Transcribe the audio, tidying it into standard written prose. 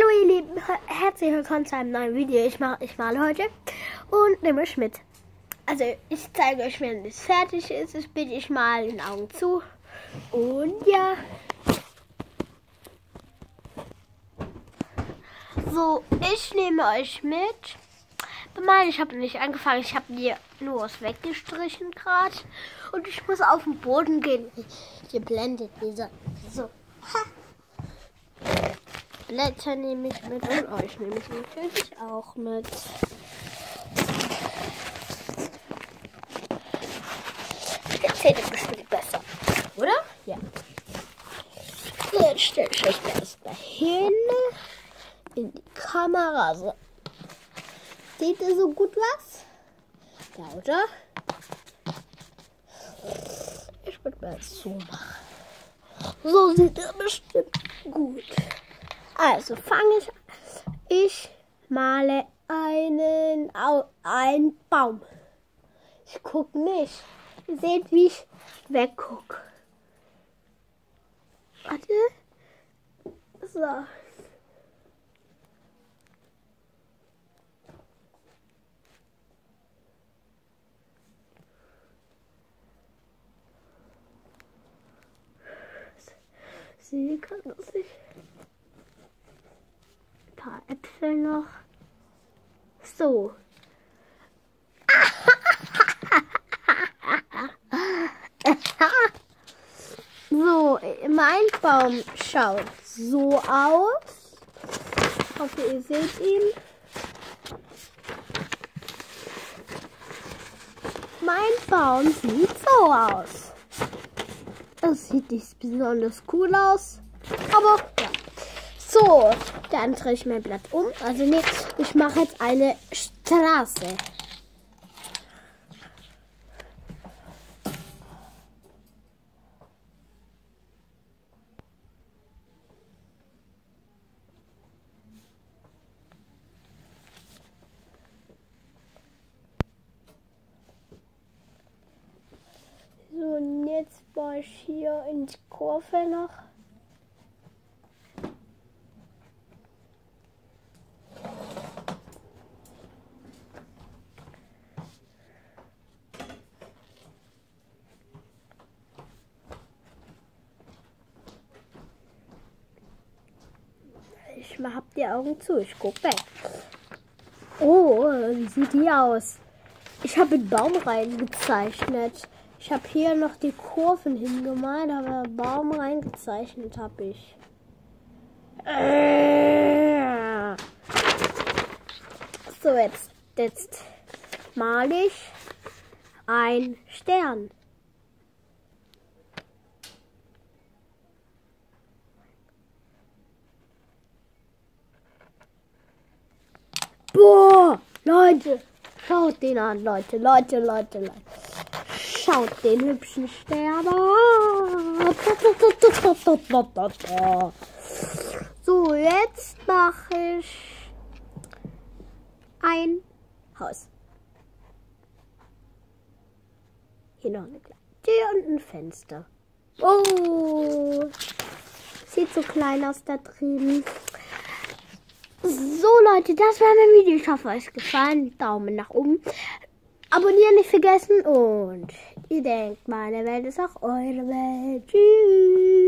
Hallo ihr Lieben, herzlich willkommen zu einem neuen Video. Ich male heute und nehme euch mit. Also ich zeige euch, wenn es fertig ist. Das bitte ich mal den Augen zu. Und ja. So, ich nehme euch mit. Beim ich habe nicht angefangen, ich habe hier nur was weggestrichen gerade. Und ich muss auf den Boden gehen. Hier blendet dieser. So. Ha. Blätter nehme ich mit und euch nehme ich natürlich auch mit. Jetzt seht ihr bestimmt besser, oder? Ja. Jetzt stelle ich euch das dahin in die Kamera. So. Seht ihr so gut was? Ja, oder? Ich würde mal so machen. So sieht er bestimmt gut. Also fange ich an. Ich male einen Baum. Ich gucke nicht. Ihr seht, wie ich weggucke. Warte. So. Sie kann das nicht. Ein paar Äpfel noch. So. So, mein Baum schaut so aus. Ich hoffe, ihr seht ihn. Mein Baum sieht so aus. Das sieht nicht besonders cool aus. Aber ja. So, dann drehe ich mein Blatt um. Also nee, ich mache jetzt eine Straße. So, und jetzt baue ich hier in die Kurve noch. Ich hab die Augen zu, ich guck weg. Oh, wie sieht die aus? Ich habe den Baum reingezeichnet. Ich habe hier noch die Kurven hingemalt, aber Baum reingezeichnet habe ich. So, jetzt male ich einen Stern. Boah, Leute, schaut den an, Leute. Schaut den hübschen Stern an. So, jetzt mache ich ein Haus. Hier noch eine kleine Tür und ein Fenster. Oh, sieht so klein aus da drüben. So Leute, das war mein Video. Ich hoffe, euch gefallen. Daumen nach oben. Abonnieren nicht vergessen. Und ihr denkt, meine Welt ist auch eure Welt. Tschüss.